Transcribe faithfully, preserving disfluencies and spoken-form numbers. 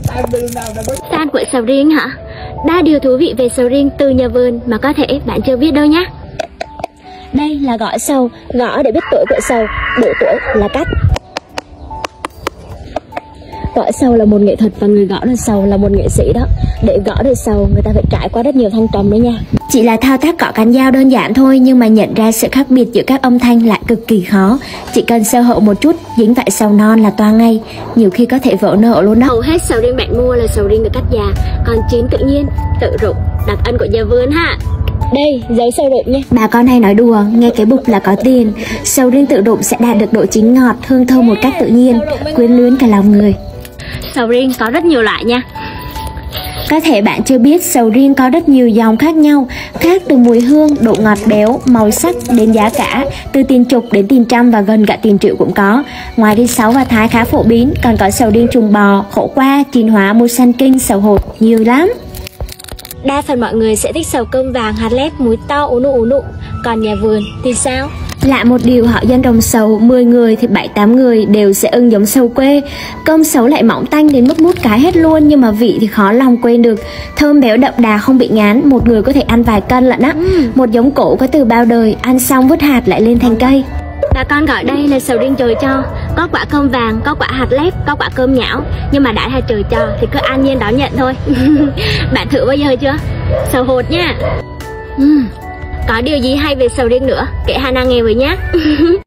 Fan của sầu riêng hả? Ba điều thú vị về sầu riêng từ nhà vườn mà có thể bạn chưa biết đâu nhé. Đây là gõ sầu, gõ để biết tuổi của sầu, độ tuổi là cắt. Gõ sầu là một nghệ thuật và người gõ được sầu là một nghệ sĩ đó. Để gõ được sầu người ta phải trải qua rất nhiều thăng trầm đấy nha. Chỉ là thao tác gõ cán dao đơn giản thôi, nhưng mà nhận ra sự khác biệt giữa các âm thanh lại cực kỳ khó. Chỉ cần sơ hở một chút, dính phải sầu non là toang ngay, nhiều khi có thể vỡ nợ luôn đó. Hầu hết sầu riêng bạn mua là sầu riêng được cắt già, còn chín tự nhiên, tự rụng, đặc ân của nhà vườn ha. Đây, giấy sầu rụng nha. Bà con hay nói đùa, nghe cái bục là có tiền. Sầu riêng tự rụng sẽ đạt được độ chín ngọt, hương thơm một cách tự nhiên, quyến luyến cả lòng người. Sầu riêng có rất nhiều loại nha. Có thể bạn chưa biết sầu riêng có rất nhiều dòng khác nhau, khác từ mùi hương, độ ngọt béo, màu sắc đến giá cả, từ tiền chục đến tiền trăm và gần cả tiền triệu cũng có. Ngoài đi sáu và thái khá phổ biến, còn có sầu riêng trùng bò, khổ qua, chín hóa, mùi xanh kinh, sầu hột, nhiều lắm. Đa phần mọi người sẽ thích sầu cơm vàng hạt lép, múi to ú nụ ú nụ. Còn nhà vườn thì sao? Lạ một điều, họ dân trồng sầu mười người thì bảy tám người đều sẽ ưng giống sầu quê. Cơm sấu lại mỏng tanh đến mức mút cái hết luôn, nhưng mà vị thì khó lòng quên được. Thơm béo đậm đà không bị ngán, một người có thể ăn vài cân lận á. Một giống cổ có từ bao đời, ăn xong vứt hạt lại lên thành cây. Bà con gọi đây là sầu riêng trời cho. Có quả cơm vàng, có quả hạt lép, có quả cơm nhão. Nhưng mà đã là trời cho thì cứ an nhiên đón nhận thôi. Bạn thử bao giờ chưa? Sầu hột nha. uhm. Có điều gì hay về sầu riêng nữa? Kể Hana nghe với nhé.